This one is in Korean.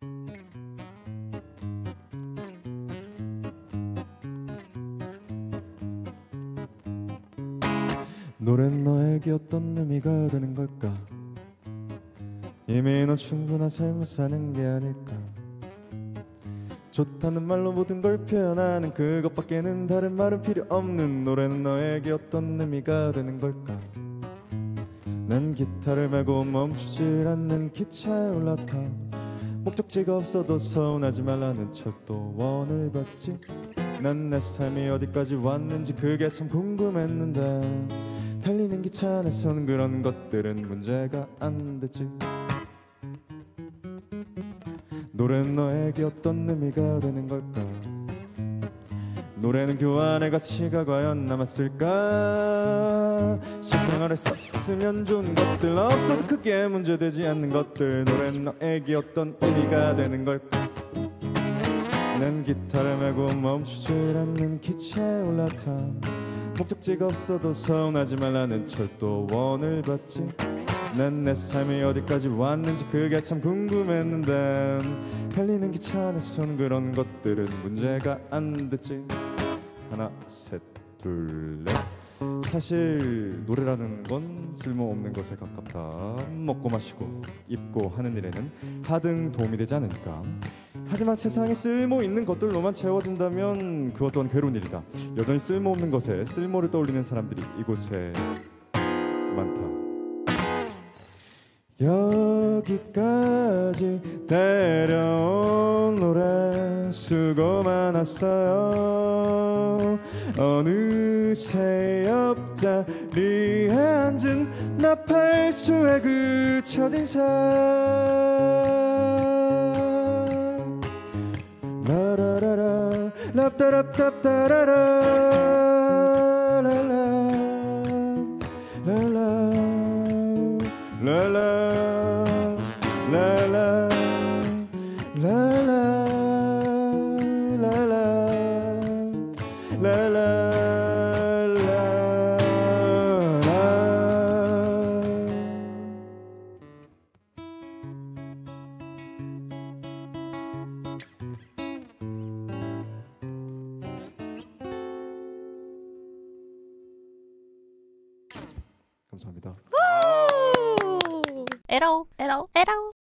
노래는 너에게 어떤 의미가 되는 걸까? 이미 넌 충분한 삶을 사는 게 아닐까? 좋다는 말로 모든 걸 표현하는 그것밖에는 다른 말은 필요 없는 노래는 너에게 어떤 의미가 되는 걸까? 난 기타를 메고 멈추질 않는 기차에 올라타 목적지가 없어도 서운하지 말라는 철도원을 봤지. 난 내 삶이 어디까지 왔는지 그게 참 궁금했는데 달리는 기차 안에선 그런 것들은 문제가 안 되지. 노래는 너에게 어떤 의미가 되는 걸까? 노래는 교환의 가치가 과연 남았을까? 실생활에 썼으면 좋은 것들 없어도 크게 문제되지 않는 것들 노래는 너에게 어떤 의미가 되는 걸까? 난 기타를 메고 멈추질 않는 기차에 올라타 목적지가 없어도 서운하지 말라는 철도원을 봤지. 난 내 삶이 어디까지 왔는지 그게 참 궁금했는데 달리는 기차 안에선 그런 것들은 문제가 안 됐지. 하나 셋 둘 넷. 사실 노래라는 건 쓸모없는 것에 가깝다. 먹고 마시고 입고 하는 일에는 하등 도움이 되지 않으니까. 하지만 세상에 쓸모 있는 것들로만 채워진다면 그것 또한 괴로운 일이다. 여전히 쓸모없는 것에 쓸모를 떠올리는 사람들이 이곳에 많다. 여기까지 데려온 노래 수고 많았어요. 어느새 옆자리에 앉은 나팔수의 그 첫인상 라라라라 랍다랍답다라라 랄라 랄라 랄라 랄라 랄라 랄라 랄라 감사합니다. 에러 에러 에러.